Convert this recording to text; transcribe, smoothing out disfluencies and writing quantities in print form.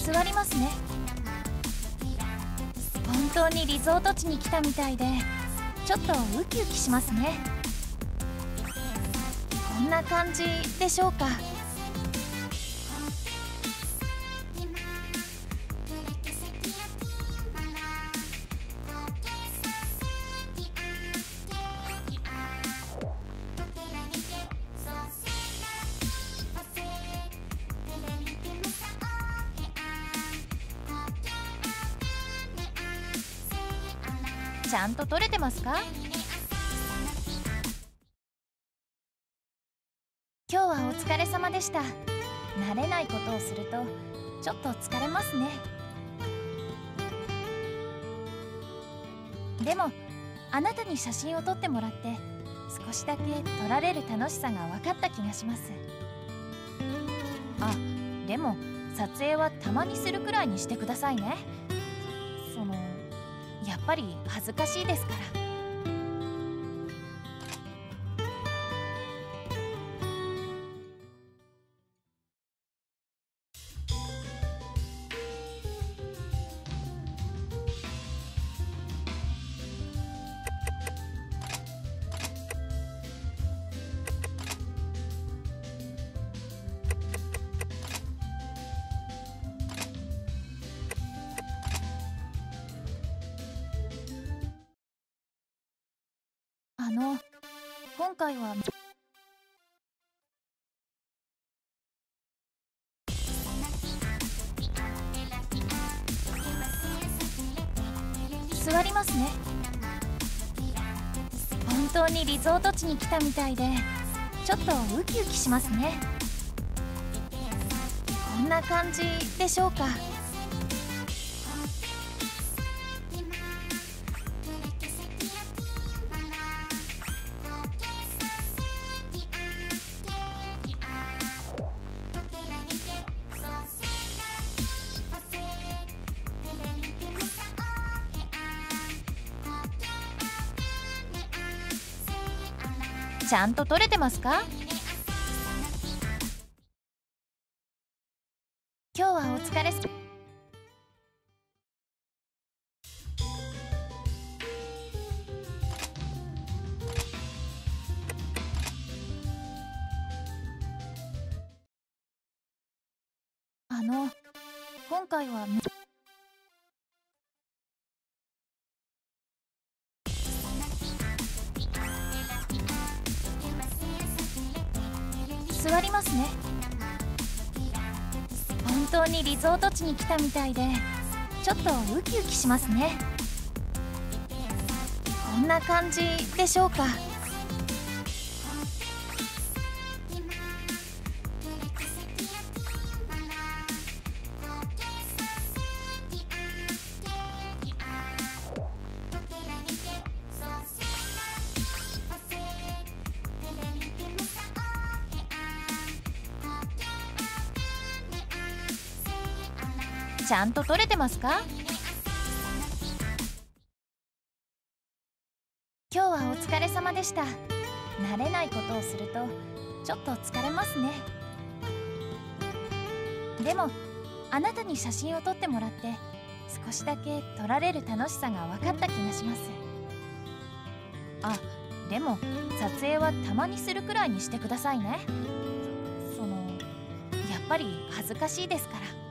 座りますね。本当にリゾート地に来たみたいでちょっとウキウキしますね。こんな感じでしょうか。ちゃんと撮れてますか？今日はお疲れ様でした。慣れないことをするとちょっと疲れますね。でもあなたに写真を撮ってもらって少しだけ撮られる楽しさが分かった気がします。あ、でも撮影はたまにするくらいにしてくださいね。やっぱり恥ずかしいですから。今回は座りますね。本当にリゾート地に来たみたいでちょっとウキウキしますね。こんな感じでしょうか。ちゃんと撮れてますか？今日はお疲れ。今回は座りますね。本当にリゾート地に来たみたいでちょっとウキウキしますね。こんな感じでしょうか。ちゃんと撮れてますか？今日はお疲れ様でした。慣れないことをするとちょっと疲れますね。でもあなたに写真を撮ってもらって少しだけ撮られる楽しさが分かった気がします。あ、でも撮影はたまにするくらいにしてくださいね。やっぱり恥ずかしいですから。